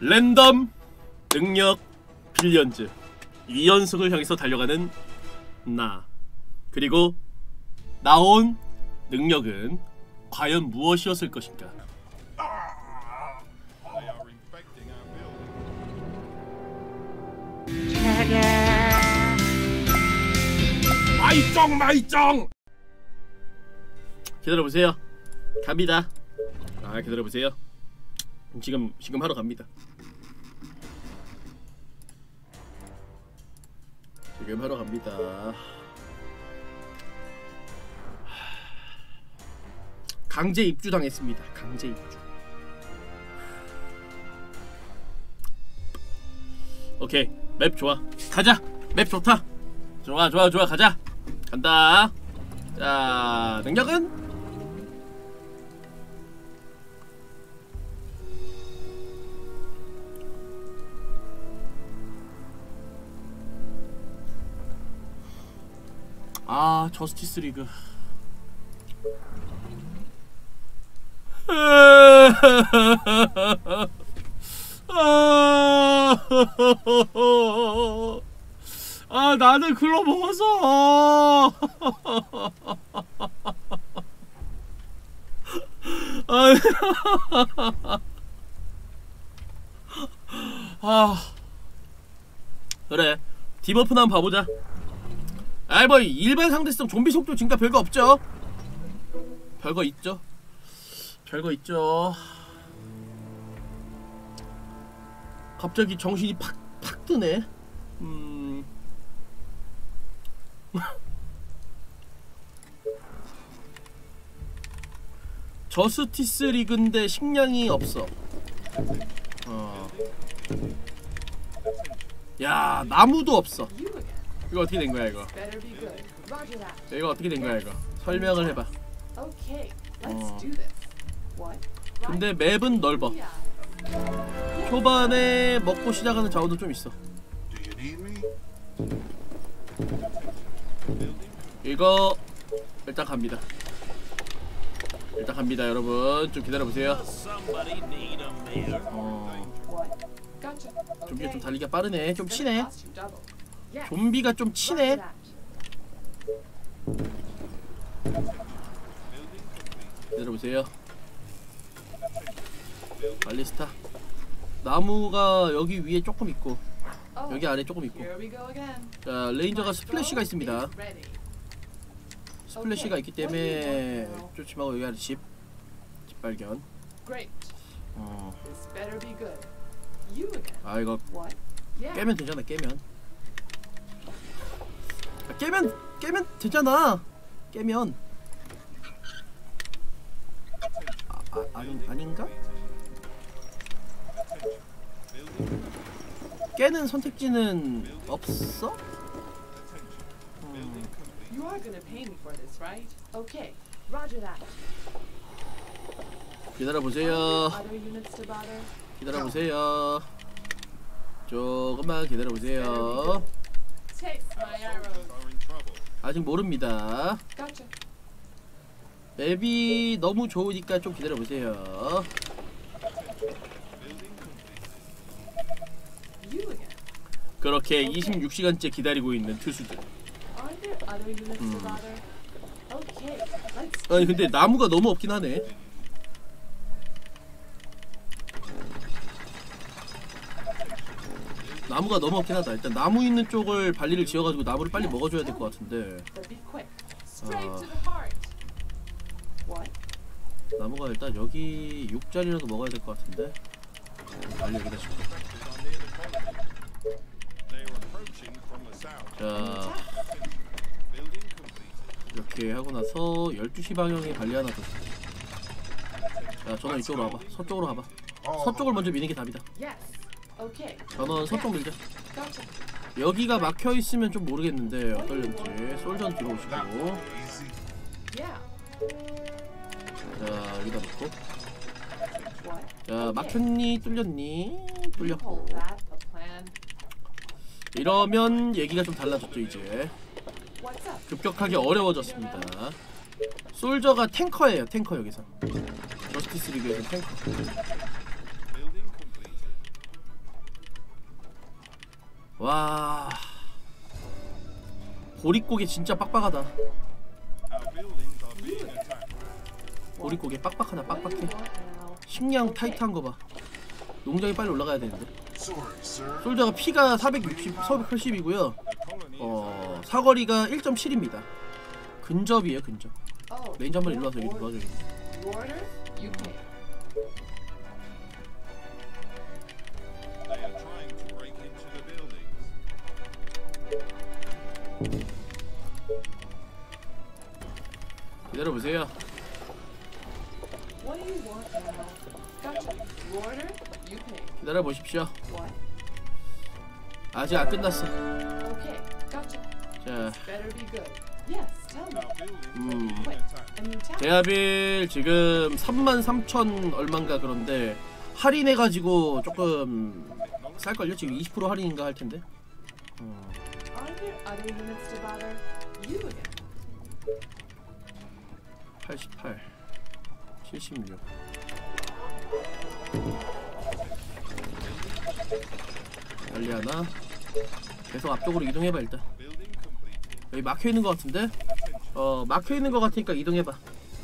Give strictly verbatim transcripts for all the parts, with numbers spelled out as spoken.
랜덤 능력 빌리언즈 이 연승을 향해서 달려가는 나. 그리고 나온 능력은 과연 무엇이었을 것인가? 마이쩡 마이쩡! 기다려보세요. 갑니다. 아 기다려보세요. 지금 지금 하러 갑니다. 지금 하러 갑니다. 강제 입주당했습니다. 강제 입주. 오케이, 맵 좋아. 가자. 맵 좋다. 좋아 좋아 좋아 가자. 간다. 자, 능력은 아, 저스티스 리그. 아, 나는 글로 먹어서. 아, 그래. 디버프나 한번 봐보자. 아이 뭐 일반 상대성 좀비 속도 증가 별거 없죠? 별거 있죠? 별거 있죠. 갑자기 정신이 팍, 팍 뜨네. 음... 저스티스 리그인데 식량이 없어. 어. 야, 나무도 없어. 이거 어떻게 된 거야 이거? 이거 어떻게 된 거야 이거? 설명을 해봐. 어. 근데 맵은 넓어. 초반에 먹고 시작하는 자원도 좀 있어. 이거 일단 갑니다. 일단 갑니다 여러분. 좀 기다려보세요. 어. 좀비가 좀 달리기가 빠르네. 좀 치네. 좀비가 좀 치네. 기다려보세요. 발리스타. 나무가 여기 위에 조금 있고 여기 아래 조금 있고. 자, 레인저가 스플래시가 있습니다. 스플래시가 있기 때문에 쫓지마고 여기 아래 집. 집 발견. 어. 아, 이거 깨면 되잖아. 깨면 아, 깨면 깨면 되잖아. 깨면 아, 아, 아니, 아닌가? 깨는 선택지는 없어? 음. 기다려보세요. 기다려보세요. 조금만 기다려보세요. 아직 모릅니다. 맵이 너무 좋으니까 좀 기다려보세요. 그렇게 이십육 시간째 기다리고 있는 투수들. 음. 아니 근데 나무가 너무 없긴 하네. 나무가 너무 없긴 하다. 일단 나무 있는 쪽을 발리를 지어가지고 나무를 빨리 먹어줘야 될 것 같은데. 아, 나무가 일단 여기 육 자리라도 먹어야 될 것 같은데. 발리 여기다 칠게. 자, 이렇게 하고 나서 열두 시 방향에 발리 하나 더. 자, 전원 이쪽으로 와봐. 서쪽으로 가봐. 서쪽을 먼저 미는 게 답이다. 전원 서쪽 밀자. 여기가 막혀있으면 좀 모르겠는데 어떨는지. 솔전 뒤로 오시고. 자, 여기다 놓고. 자, 막혔니? 뚫렸니? 뚫렸고. 이러면 얘기가 좀 달라졌죠. 이제 급격하게 어려워졌습니다. 솔저가 탱커예요. 탱커. 여기서 저스티스 리그에서 탱커. 와, 보릿고개 진짜 빡빡하다. 보릿고개 빡빡하다. 빡빡해. 식량 타이트한 거 봐. 농장이 빨리 올라가야 되는데. 솔저가 피가 사백육십, 사백팔십이고요. 어, 사거리가 일 점 칠입니다. 근접이에요, 근접. 레인저 한번 일로 와서 여기 도와줘. 기다려보세요. 기다려보십시오. 아직 안 끝났어. 자, 음, 대하빌 지금 삼만 삼천 얼만가. 그런데 할인해가지고 조금 쌀걸요? 지금 이십 퍼센트 할인인가 할텐데. 음. 팔십팔, 칠십육. 빨리 하나. 계속 앞쪽으로 이동해봐. 일단 여기 막혀있는 것 같은데? 어, 막혀있는 것 같으니까 이동해봐.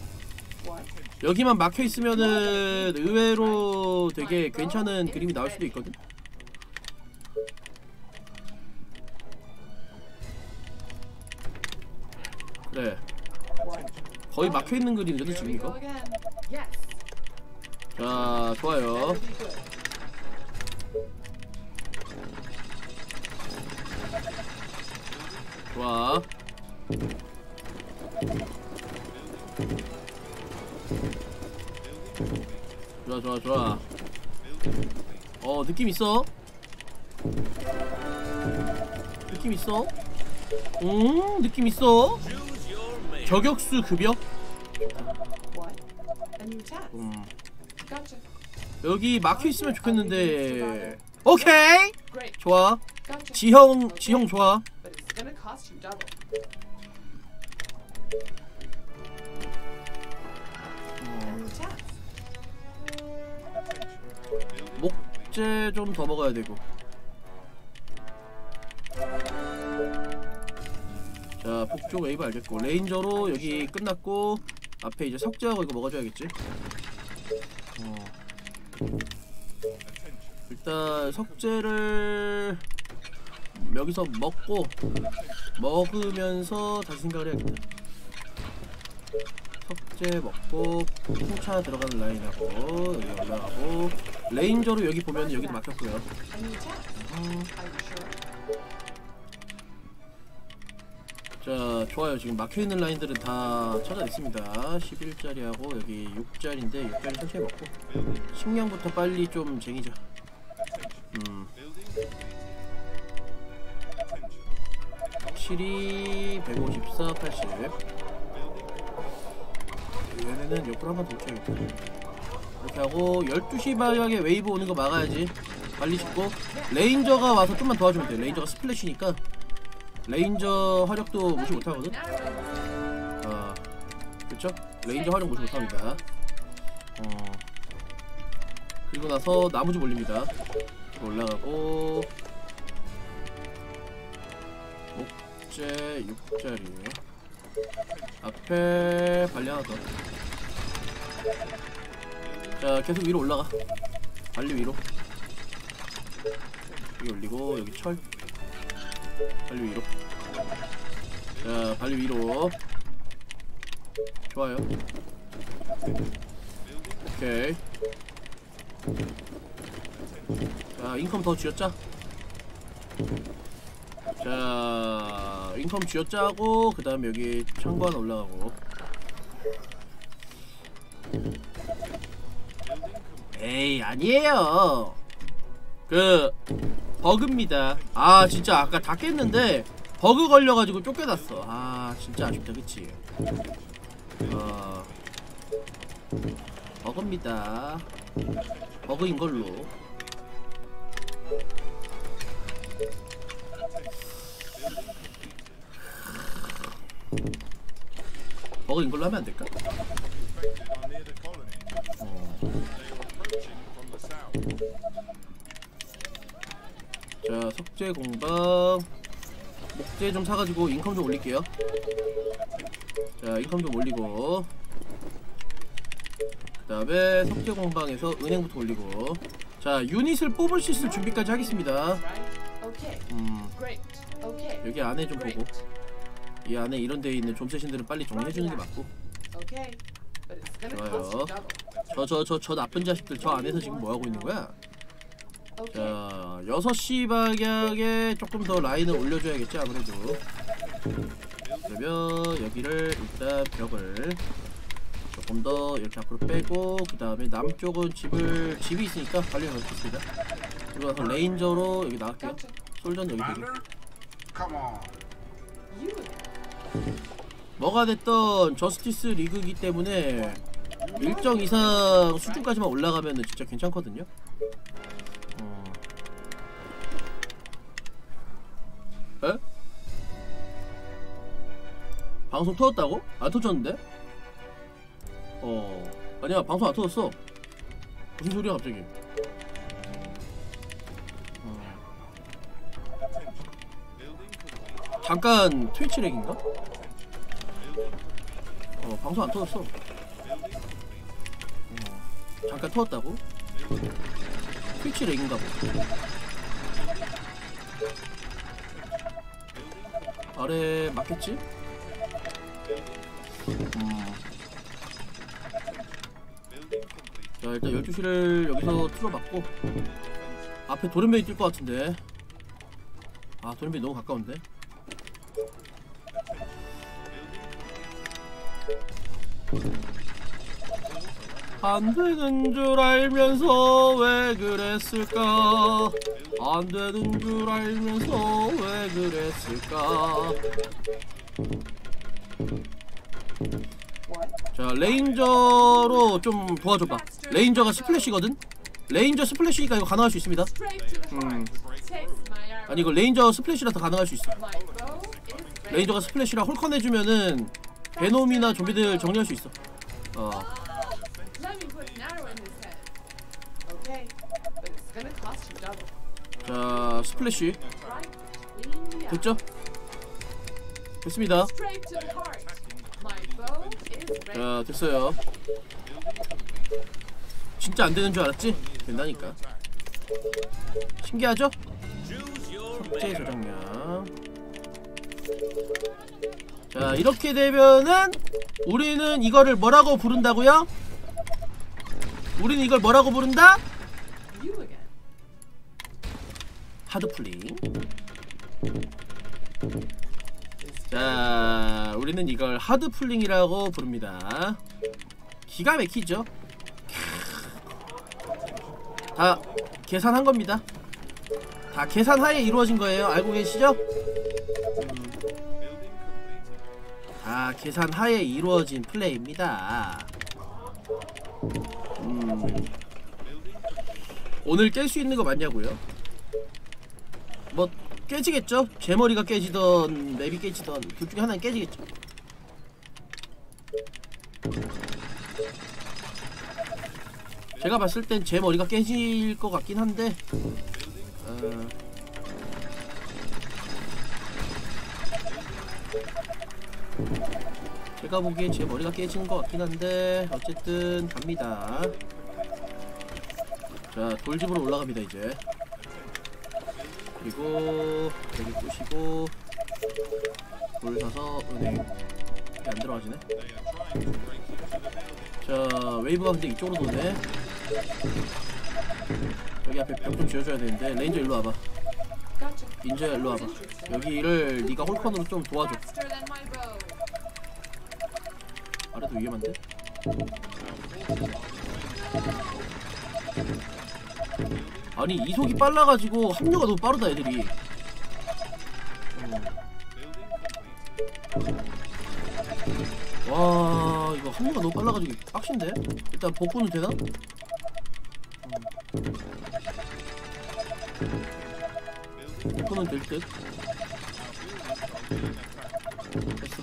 여기만 막혀있으면은 의외로 되게 괜찮은 그림이 나올 수도 있거든? 그래, 거의 막혀있는 그림이거든 지금 이거. 자, 좋아요. 좋아. 좋아 좋아 좋아. 어, 느낌 있어. 느낌 있어. 음, 느낌 있어. 저격수 급여. 음. 여기 막혀 있으면 좋겠는데. 오케이. 좋아. 지형 지형 좋아. 목재 좀 더 먹어야 되고. 자, 북쪽 웨이브 알겠고, 레인저로 여기 끝났고 앞에 이제 석재하고 이거 먹어줘야겠지. 어. 일단 석재를 여기서 먹고 먹으면서 다시 생각을 해야겠다. 석재 먹고 풍차 들어가는 라인하고 여기 올라가고, 레인저로 여기 보면 여기도 막혔고요. 음. 자, 좋아요. 지금 막혀있는 라인들은 다 찾아냈습니다. 십일짜리하고 여기 육짜리인데 육짜리 천천히 먹고 식량부터 빨리 좀 쟁이자. 음. 칠이 백오십사, 팔십. 얘네는 옆으로 한번 더 쳐야겠다. 이렇게 하고 열두 시 방향에 웨이브 오는 거 막아야지. 빨리 짓고 레인저가 와서 좀만 도와주면 돼. 레인저가 스플래시니까 레인저 화력도 무시 못하거든? 아, 그쵸? 레인저 화력 무시 못합니다. 어. 그리고 나서 나무집 올립니다. 올라가고 목재 육짜리 앞에 발리 하나 더. 자, 계속 위로 올라가. 발리 위로 여기 올리고 여기 철 발리 위로. 자, 발리 위로. 좋아요. 오케이. 자, 인컴 더 쥐어짜. 자, 인컴 쥐어짜고 그 다음에 여기 창고 하나 올라가고. 에이, 아니에요. 그 버그입니다. 아, 진짜 아까 다 깼는데 버그 걸려가지고 쫓겨났어. 아, 진짜 아쉽다, 그치? 어, 버그입니다. 버그인걸로. 버그인걸로 하면 안될까? 어. 자, 석재 공방 목재 좀 사가지고 인컴 좀 올릴게요. 자, 인컴 좀 올리고, 그 다음에 석재 공방에서 은행부터 올리고. 자, 유닛을 뽑을 수 있을 준비까지 하겠습니다. 음, 여기 안에 좀 보고, 이 안에 이런 데에 있는 좀세신들은 빨리 정리해주는 게 맞고. 좋아요. 저 저 저 저 나쁜 자식들 저 안에서 지금 뭐하고 있는 거야? 자, 여섯 시 방향에 조금 더 라인을 올려줘야겠지 아무래도. 그러면 여기를 일단 벽을 조금 더 이렇게 앞으로 빼고, 그 다음에 남쪽은 집을 집이 있으니까 빨리 넣겠습니다. 그리고 나서 레인저로 여기 나갈게요. 솔전 여기 되게. 뭐가 됐던 저스티스 리그이기 때문에 일정 이상 수준까지만 올라가면은 진짜 괜찮거든요. 어. 에? 방송 터졌다고? 안 터졌는데? 어, 아니야, 방송 안 터졌어. 무슨 소리야 갑자기? 어. 잠깐 트위치 렉인가? 어, 방송 안 터졌어. 어, 잠깐 터졌다고? 트위치 렉인가 보. 아래 맞겠지? 음. 자, 일단 열두 시를 여기서 틀어봤고, 앞에 도련변이 뛸 것 같은데. 아, 도련변이 너무 가까운데. 안 되는 줄 알면서 왜 그랬을까? 안 되는 줄 알면서 왜 그랬을까? 자, 레인저로 좀 도와줘봐. 레인저가 스플래시거든? 레인저 스플래시니까 이거 가능할 수 있습니다. 음. 아니, 이거 레인저 스플래시라서 가능할 수 있어. 레인저가 스플래시라 홀컨해주면은 베놈이나 좀비들 정리할 수 있어. 어. 자, 스플래시 됐죠? 됐습니다. 자, 됐어요. 진짜 안 되는 줄 알았지? 된다니까. 신기하죠? 석재 저장량. 자, 이렇게 되면은 우리는 이거를 뭐라고 부른다고요? 우리는 이걸 뭐라고 부른다? 하드플링. 자, 우리는 이걸 하드플링이라고 부릅니다. 기가 막히죠? 다 계산한 겁니다. 다 계산하에 이루어진 거예요. 알고 계시죠? 음. 다 계산하에 이루어진 플레이입니다. 음. 오늘 깰 수 있는 거 맞냐고요? 뭐 깨지겠죠? 제 머리가 깨지던 맵이 깨지던 둘 중에 하나는 깨지겠죠. 제가 봤을 땐 제 머리가 깨질 것 같긴 한데, 어... 제가 보기엔 제 머리가 깨지는 것 같긴 한데, 어쨌든 갑니다. 자, 돌집으로 올라갑니다 이제. 그리고 여기 보시고 돌 사서 은행. 이게 안 들어가지네. 자, 웨이브가 근데 이쪽으로 도네. 여기 앞에 벽 좀 지어줘야 되는데. 레인저 일로 와봐. 닌자 일로 와봐. 여기를 네가 홀컨으로 좀 도와줘. 아래도 위험한데? 아니, 이속이 빨라가지고 합류가 너무 빠르다 애들이. 어. 와, 이거 합류가 너무 빨라가지고 빡신데? 일단 복구는 되나? 음. 복구는 될 듯. 됐어.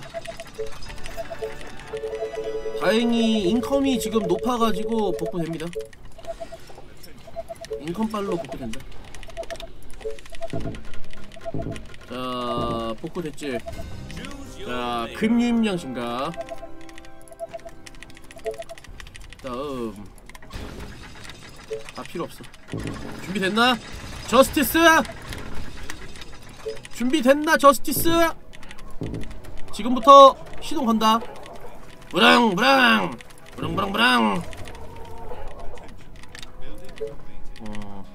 다행히 인컴이 지금 높아가지고 복구됩니다. 인컴빨로 복구된다. 자, 복구 됐지. 자, 금융량 증가. 다음. 다 필요 없어. 준비됐나? 저스티스! 준비됐나? 저스티스! 지금부터 시동 건다. 브랑 브랑 브랑 브랑 브랑. 어.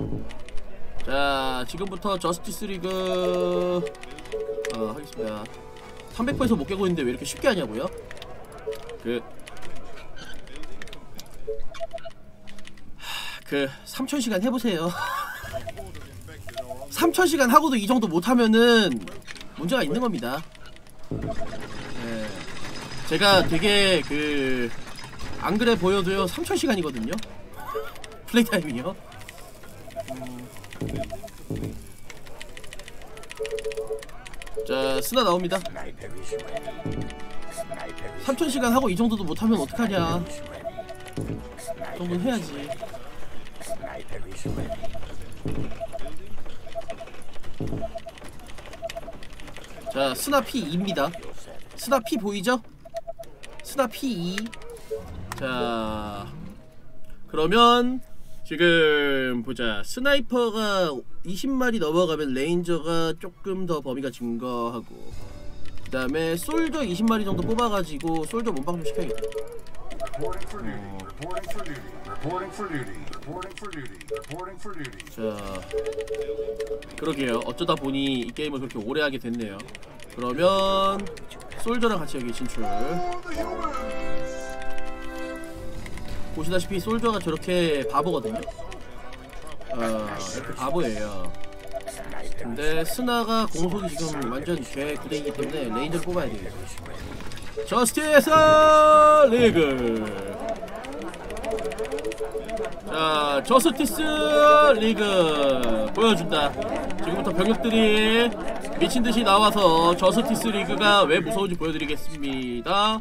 자, 지금부터 저스티스 리그 어, 하겠습니다. 삼백 퍼센트 못 깨고 있는데 왜 이렇게 쉽게 하냐고요? 그 그 삼천 시간 해보세요. 삼천 시간 하고도 이 정도 못하면은 문제가 있는 겁니다. 네. 제가 되게 그 안 그래 보여도요 삼천 시간이거든요. 플레이 타임이요. 음. 자, 스나 나옵니다. 삼천 시간 하고 이 정도도 못하면 어떡하냐. 이 정도는 해야지. 자, 스나 피 이입니다. 스나 피 보이죠? 스나 피 이. 자, 그러면 지금 보자. 스나이퍼가 이십 마리 넘어가면 레인저가 조금 더 범위가 증가하고, 그 다음에 솔저 이십 마리 정도 뽑아가지고 솔저 몸빵 좀 시켜야겠다. 어. 자, 그러게요. 어쩌다 보니 이 게임을 그렇게 오래 하게 됐네요. 그러면 솔저랑 같이 여기 진출. 보시다시피 솔저가 저렇게 바보거든요. 어, 이렇게 바보예요. 근데 스나가 공속이 지금 완전 개 구대이기 때문에 레인저를 뽑아야 돼요. 저스티스 리그. 자, 저스티스 리그 보여준다. 지금부터 병력들이 미친듯이 나와서 저스티스 리그가 왜 무서운지 보여드리겠습니다.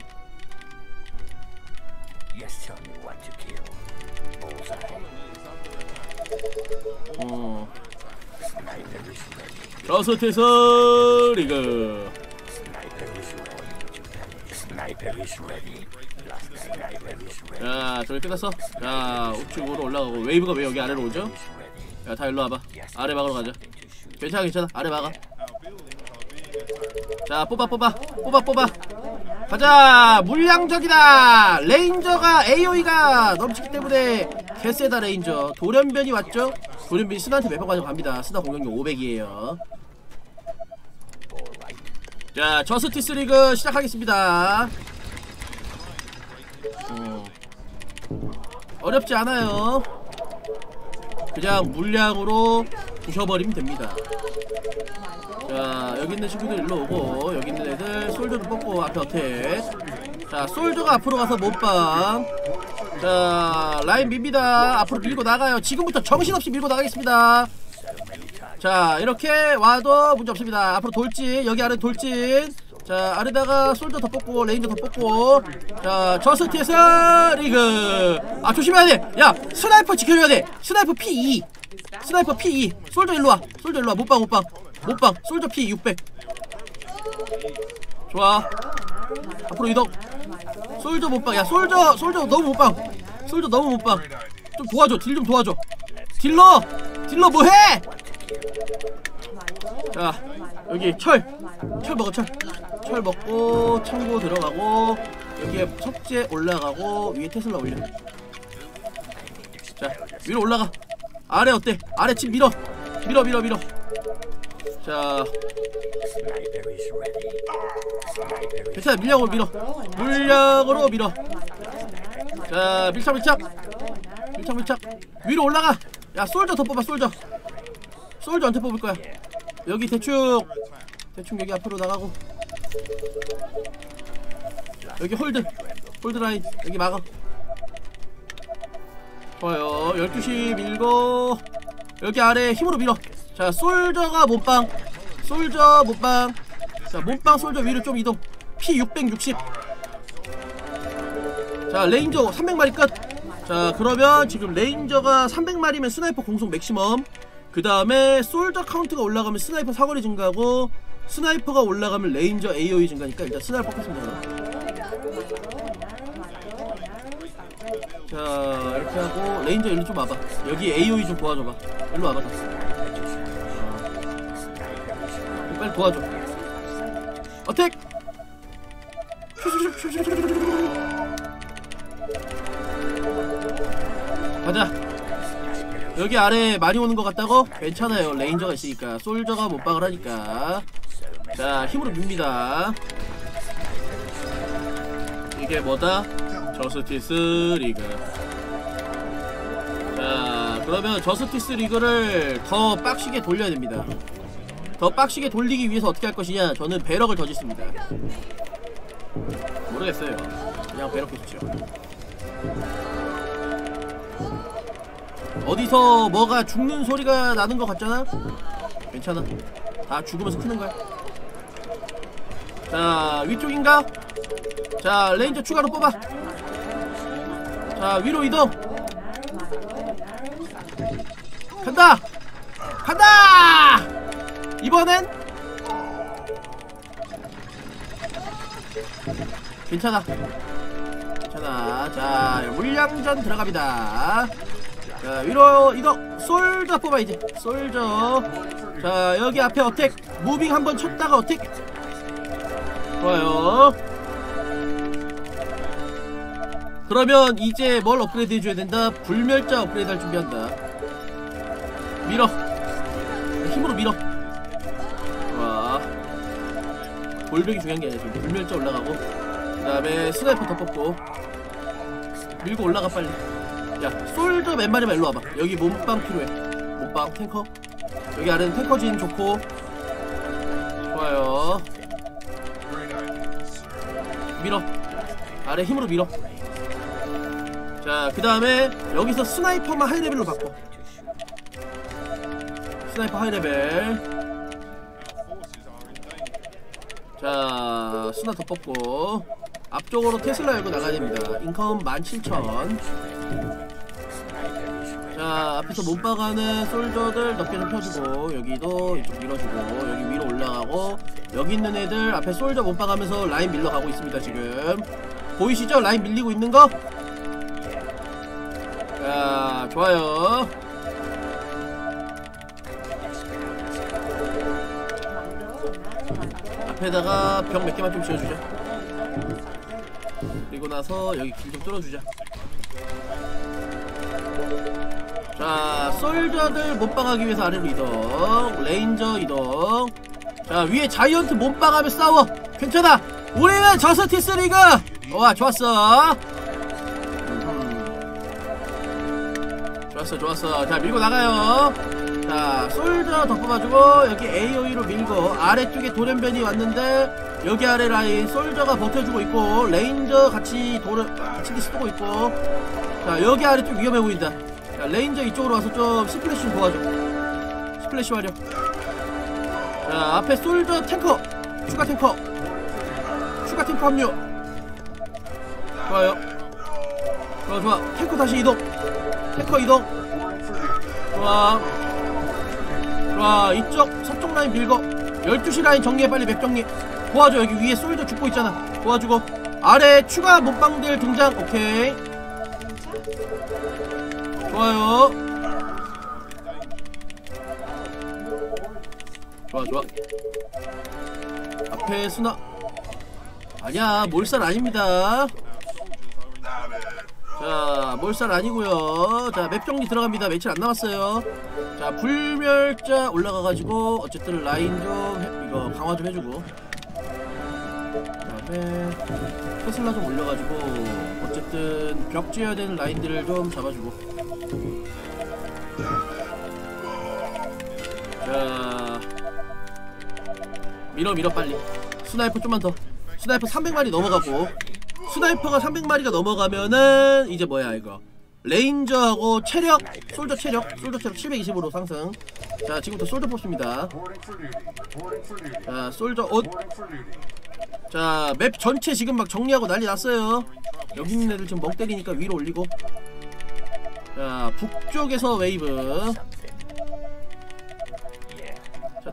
어. 저스티스 리그. 자, 저기 끝났어. 자, 우측으로 올라가고 웨이브가 왜 여기 아래로 오죠? 야, 다 일로 와봐. 아래 막으러 가자. 괜찮아 괜찮아. 아래 막아. 자, 뽑아 뽑아 뽑아 뽑아 가자. 물량적이다. 레인저가 에이오이가 넘치기 때문에 개쎄다. 레인저 돌연변이 왔죠? 돌연변이 스나한테 매번 가져 갑니다. 스나 공격력 오백이에요 자, 저스티스 리그 시작하겠습니다. 어. 어렵지 않아요. 그냥 물량으로 부셔버리면 됩니다. 자, 여기 있는 친구들 일로 오고, 여기 있는 애들 솔저도 뽑고 앞에 어택. 자, 솔저가 앞으로 가서 몸빵. 자, 라인 밉니다. 앞으로 밀고 나가요. 지금부터 정신없이 밀고 나가겠습니다. 자, 이렇게 와도 문제 없습니다. 앞으로 돌진. 여기 아래 돌진. 자, 아래다가 솔저 더 뽑고 레인저 더 뽑고. 자, 저스티스 리그. 아, 조심해야 돼. 야, 스나이퍼 지켜줘야 돼. 스나이퍼 피 이. 스나이퍼 피 이. 솔저 일로와. 솔저 일로와. 못빵 못빵 못빵. 솔저 피 육백. 좋아. 앞으로 이동. 솔저 못빵. 야, 솔저 솔저 너무 못빵. 솔저 너무 못빵. 좀 도와줘. 딜 좀 도와줘. 딜러 딜러 뭐해. 자, 여기 철. 철 먹어. 철. 철 먹고 창고 들어가고, 여기에 석재 올라가고, 위에 테슬라 올려. 자, 위로 올라가. 아래 어때? 아래 집 밀어. 밀어 밀어 밀어. 자, 괜찮아. 물량으로 밀어. 물량으로 밀어. 자, 밀착 밀착 밀착 밀착. 위로 올라가. 야, 솔저 더 뽑아. 솔저 솔저한테 뽑을 거야. 여기 대충 대충 여기 앞으로 나가고, 여기 홀드 홀드 라인 여기 막아. 좋아요. 열두 시 밀고 여기 아래 힘으로 밀어. 자, 솔저가 몸빵. 솔저 몸빵. 자, 몸빵 솔저 위로 좀 이동. 피 육백육십. 자, 레인저 삼백 마리 끝. 자, 그러면 지금 레인저가 삼백 마리면 스나이퍼 공속 맥시멈. 그 다음에 솔저 카운트가 올라가면 스나이퍼 사거리 증가하고, 스나이퍼가 올라가면 레인저 에이오이 증가니까 일단 스나이퍼 뽑겠습니다. 자, 이렇게 하고 레인저 일로 좀 와봐. 여기 에이오이 좀 도와줘봐. 일로 와봐. 다. 어. 빨리 도와줘. 어택! 가자. 여기 아래 많이 오는 것 같다고? 괜찮아요. 레인저가 있으니까. 솔저가 못박을 하니까. 자, 힘으로 밉니다. 이게 뭐다? 저스티스 리그. 자, 그러면 저스티스 리그를 더 빡시게 돌려야 됩니다. 더 빡시게 돌리기 위해서 어떻게 할 것이냐? 저는 배럭을 더 짓습니다. 모르겠어요. 그냥 배럭 해주죠. 어디서 뭐가 죽는 소리가 나는 것 같잖아? 괜찮아. 다 죽으면서 크는 거야. 자, 위쪽인가? 자, 레인저 추가로 뽑아. 자, 위로 이동. 간다! 간다! 이번엔 괜찮아. 괜찮아. 자, 물량전 들어갑니다. 자, 위로 이동. 솔저 뽑아 이제. 솔저. 자, 여기 앞에 어택. 무빙 한번 쳤다가 어택. 좋아요. 그러면 이제 뭘 업그레이드 해줘야 된다? 불멸자 업그레이드 할 준비한다. 밀어. 힘으로 밀어. 와. 골벽이 중요한 게 아니야. 지금 불멸자 올라가고, 그 다음에 스나이퍼 더 뽑고, 밀고 올라가 빨리. 야, 솔저 맨 마지막 일로 와봐. 여기 몸빵 필요해. 몸빵 탱커. 여기 아래는 탱커진 좋고. 좋아요. 밀어. 아래 힘으로 밀어. 자, 그 다음에 여기서 스나이퍼만 하이레벨로 바꿔. 스나이퍼 하이레벨. 자, 스나 더 뽑고 앞쪽으로 테슬라 열고 나가야 됩니다. 인컴 만 칠천. 자, 앞에서 못 박아는 솔저들 몇 개 좀 펴주고, 여기도 이쪽 밀어주고, 여기 위로 올라가고, 여기 있는 애들 앞에 솔저 못 박으면서 라인 밀러가고 있습니다. 지금 보이시죠? 라인 밀리고 있는 거? 자, 좋아요. 앞에다가 벽 몇 개만 좀 지어주자. 그리고 나서 여기 길 좀 뚫어주자. 자, 솔저들 몸빵하기 위해서 아래로 이동. 레인저 이동. 자, 위에 자이언트 몸빵하며 싸워. 괜찮아. 우리는 저스티스 리그. 와, 좋았어. 음. 좋았어, 좋았어. 자, 밀고 나가요. 자, 솔저 더 뽑아주고, 여기 에이오이로 밀고, 아래쪽에 돌연변이 왔는데 여기 아래 라인 솔저가 버텨주고 있고, 레인저 같이 돌을 같이 쓰고 있고. 자, 여기 아래 좀 위험해 보인다. 자, 레인저 이쪽으로 와서 좀 스플래시 좀 도와줘. 스플래시 활용. 자, 앞에 솔저 탱커. 추가 탱커. 추가 탱커 합류. 좋아요. 좋아, 좋아. 탱커 다시 이동. 탱커 이동. 좋아. 좋아. 이쪽 서쪽 라인 밀고, 열두 시 라인 정리해. 빨리 맵 정리. 도와줘. 여기 위에 솔저 죽고 있잖아. 도와주고. 아래 추가 몸빵들 등장. 오케이. 좋아요. 좋아, 좋아. 앞에 수나. 아니야, 몰살 아닙니다. 자, 몰살 아니고요. 자, 맵 정리 들어갑니다. 며칠 안 남았어요. 자, 불멸자 올라가가지고 어쨌든 라인 좀 해, 이거 강화 좀 해주고, 그다음에 테슬라 좀 올려가지고 어쨌든 벽 지어야 되는 라인들을 좀 잡아주고. 자, 밀어 밀어 빨리. 스나이퍼 좀만 더. 스나이퍼 삼백 마리 넘어가고, 스나이퍼가 삼백 마리가 넘어가면은 이제 뭐야 이거, 레인저하고 체력, 솔저 체력, 솔저 체력 칠백이십으로 상승. 자, 지금부터 솔저 뽑습니다. 자, 솔저 옷. 자, 맵 전체 지금 막 정리하고 난리 났어요. 여기 있는 애들 지금 멍 때리니까 위로 올리고. 자, 북쪽에서 웨이브.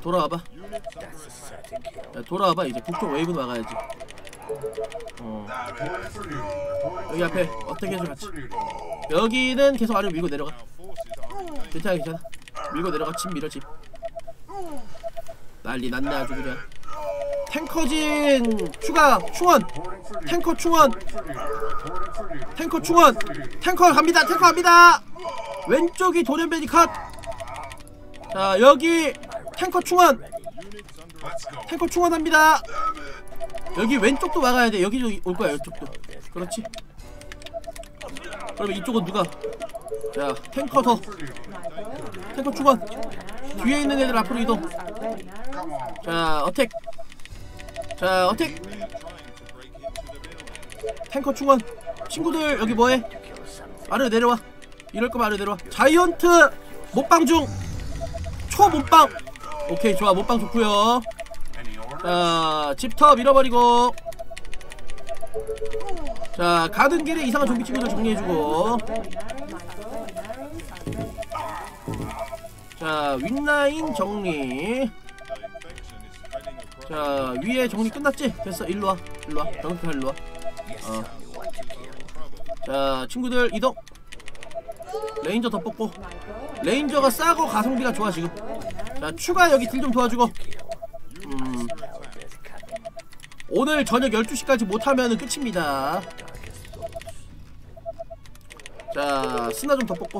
돌아와봐. 야, 돌아와봐. 이제 북쪽 웨이브 막아야지. 어. 여기 앞에 어떻게 해줘 같이. 여기는 계속 아래로 밀고 내려가. 괜찮아 괜찮아. 밀고 내려가. 집 밀어 집. 난리 났네 아주 그냥. 탱커진 추가 충원. 탱커 충원. 탱커 충원. 탱커 갑니다. 탱커 갑니다. 왼쪽이 돌연변이 컷. 자 여기 탱커 충원. 탱커 충원합니다. 여기 왼쪽도 막아야돼. 여기도 올거야 이쪽도. 그렇지. 그러면 이쪽은 누가? 자 탱커 더. 탱커 충원. 뒤에 있는 애들 앞으로 이동. 자 어택. 자 어택. 탱커 충원. 친구들 여기 뭐해? 아래로 내려와. 이럴거면 아래로 내려와. 자이언트 못방 중. 초 못방. 오케이 좋아. 못방 좋구요. 자 집터 밀어버리고. 자 가는 길에 이상한 좀비 친구들 정리해주고. 자 윗라인 정리. 자 위에 정리 끝났지? 됐어. 일로와 일로와. 정확히 일로와. 어. 자 친구들 이동. 레인저 더 뽑고. 레인저가 싸고 가성비가 좋아 지금. 자 추가 여기 딜 좀 도와주고. 음. 오늘 저녁 열두 시까지 못하면 끝입니다. 자 스나 좀 더 뽑고.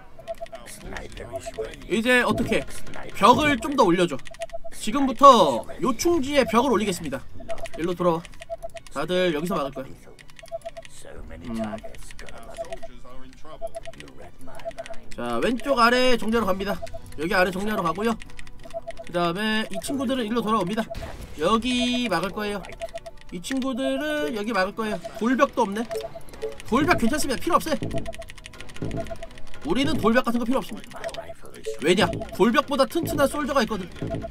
이제 어떻게 벽을 좀 더 올려줘. 지금부터 요충지에 벽을 올리겠습니다. 일로 돌아와. 다들 여기서 막을 거야. 음. 자 왼쪽 아래 정리하러 갑니다. 여기 아래 정리하러 가고요. 그 다음에 이 친구들은 일로 돌아옵니다. 여기 막을 거예요. 이 친구들은 여기 막을 거예요. 돌벽도 없네. 돌벽 괜찮습니다. 필요 없어요. 우리는 돌벽 같은 거 필요 없습니다. 왜냐? 돌벽보다 튼튼한 솔저가 있거든.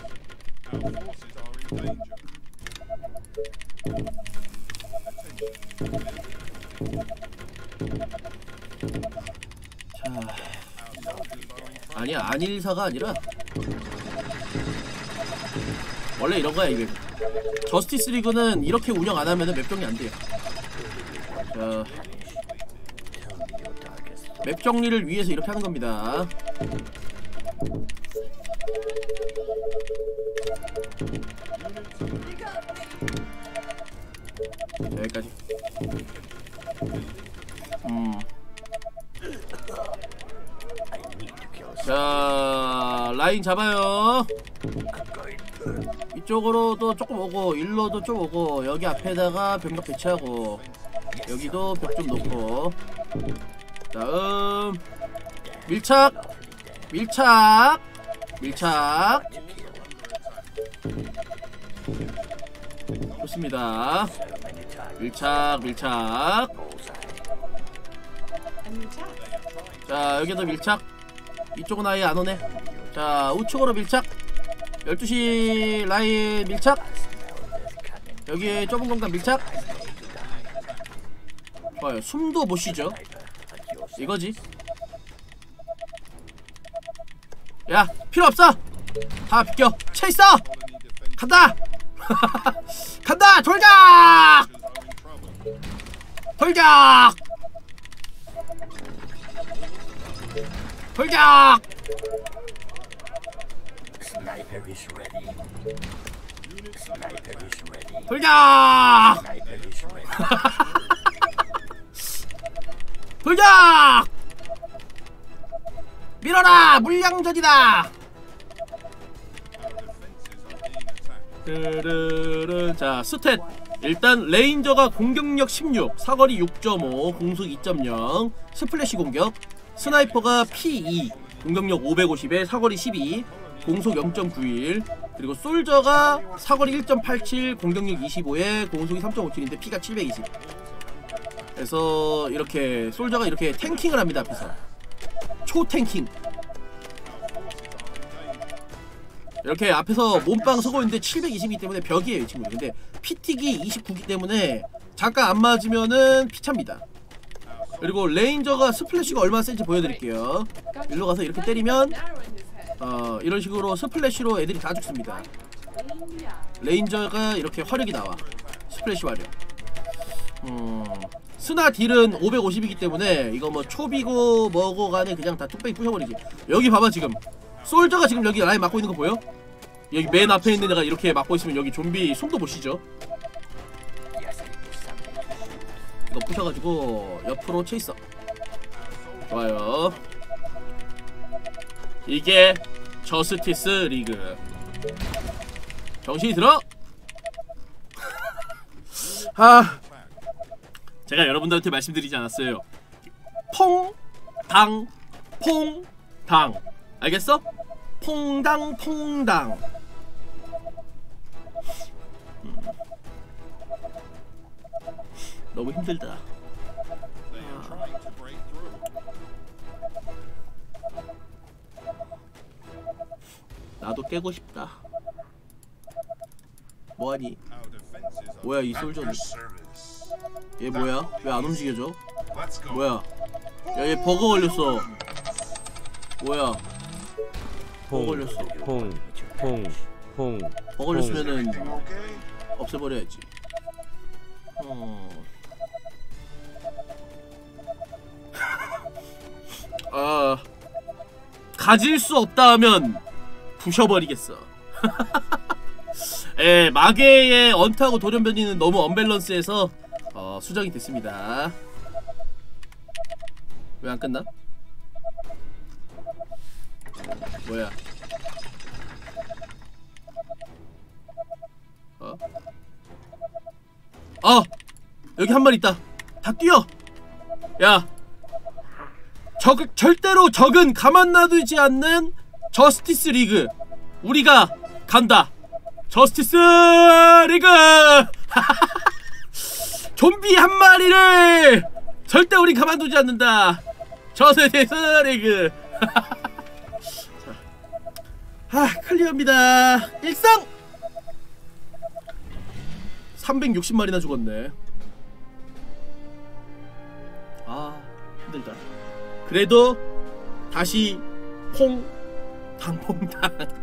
자, 아니야 안일사가 아니라 원래 이런 거야 이게. 저스티스 리그는 이렇게 운영 안 하면은 맵 정리 안 돼요. 자, 맵 정리를 위해서 이렇게 하는 겁니다. 자, 여기까지. 음. 자, 라인 잡아요. 이쪽으로도 조금 오고 일로도 좀 오고 여기 앞에다가 병력 배치하고 여기도 벽 좀 놓고. 다음 밀착 밀착 밀착. 좋습니다. 밀착 밀착. 자 여기도 밀착. 이쪽은 아예 안 오네. 자 우측으로 밀착. 열두 시 라인 밀착. 여기 좁은 공간 밀착. 좋아요. 숨도 못 쉬죠. 이거지. 야 필요 없어. 다 비켜. 차 있어. 간다. 간다. 돌격. 돌격. 돌격. 돌격. 돌격. 밀어라. 물량전이다. 자 스탯 일단 레인저가 공격력 십육, 사거리 육 점 오, 공속 이 점 영, 스플래시 공격. 스나이퍼가 피 이, 공격력 오백오십에 사거리 십이, 공속 영 점 구일. 그리고 솔저가 사거리 일 점 팔칠, 공격력 이십오에 공속이 삼 점 오칠인데 피가 칠백이십. 그래서 이렇게 솔저가 이렇게 탱킹을 합니다. 앞에서 초탱킹. 이렇게 앞에서 몸빵 서고 있는데 칠백이십이기 때문에 벽이에요 이 친구들. 근데 피틱이 이십구기 때문에 잠깐 안 맞으면은 피차입니다. 그리고 레인저가 스플래시가 얼마나 센지 보여드릴게요. 일로 가서 이렇게 때리면 어 이런 식으로 스플래시로 애들이 다 죽습니다. 레인저가 이렇게 화력이 나와. 스플래시 화력. 음 스나 딜은 오백오십이기 때문에 이거 뭐 초비고 뭐고 간에 그냥 다 뚝배기 부셔버리지. 여기 봐봐 지금 솔저가 지금 여기 라인 막고 있는 거 보여? 여기 맨 앞에 있는 애가 이렇게 막고 있으면 여기 좀비 손도 못 쉬죠. 이거 부셔가지고 옆으로 체이서. 좋아요. 이게 저스티스 리그. 정신이 들어? 아, 제가 여러분들한테 말씀드리지 않았어요. 퐁, 당, 퐁, 당. 알겠어? 퐁당, 퐁당. 음. 너무 힘들다. 아. 나도 깨고 싶다. 뭐하니? 뭐야 이 솔저는? 얘 뭐야? 왜 안 움직여져? 뭐야? 야 얘 버거 걸렸어. 뭐야? 버거 걸렸어. 퐁, 퐁, 퐁. 버거 걸렸으면은 없애버려야지. 어. 아 가질 수 없다 하면 부셔버리겠어. 예, 마계의 언타하고 돌연변이는 너무 언밸런스해서 어, 수정이 됐습니다. 왜 안 끝나? 뭐야? 어? 어! 여기 한 마리 있다. 다 뛰어! 야! 적, 절대로 적은 가만 놔두지 않는 저스티스 리그. 우리가 간다. 저스티스 리그. 좀비 한 마리를 절대 우리 가만두지 않는다. 저스티스 리그. 하, 클리어입니다. 일상. 삼백육십 마리나 죽었네. 아, 힘들다. 그래도 다시 퐁 당퐁당